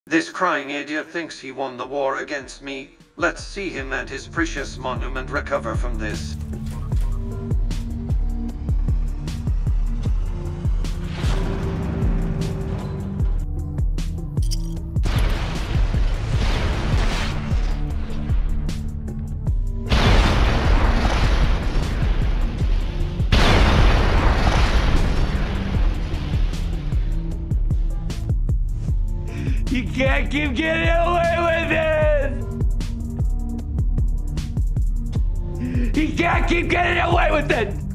This crying idiot thinks he won the war against me. Let's see him and his precious monument recover from this. You can't keep getting away with it! You can't keep getting away with it!